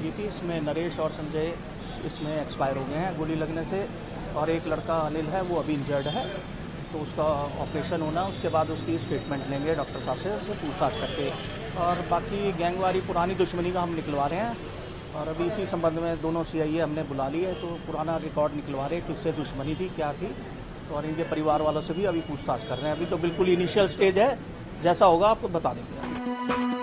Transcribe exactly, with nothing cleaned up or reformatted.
लगी थी। इसमें नरेश और संजय इसमें एक्सपायर हो गए हैं गोली लगने से, और एक लड़का अनिल है वो अभी इंजर्ड है, तो उसका ऑपरेशन होना, उसके बाद उसकी स्टेटमेंट लेंगे डॉक्टर साहब से, उससे पूछताछ करके। और बाकी गैंगवारी पुरानी दुश्मनी का हम निकलवा रहे हैं, और अभी इसी संबंध में दोनों सी आई ए हमने बुला ली है, तो पुराना रिकॉर्ड निकलवा रहे हैं, किससे दुश्मनी थी, क्या थी, और इनके परिवार वालों से भी अभी पूछताछ कर रहे हैं। अभी तो बिल्कुल इनिशियल स्टेज है, जैसा होगा आपको बता देंगे।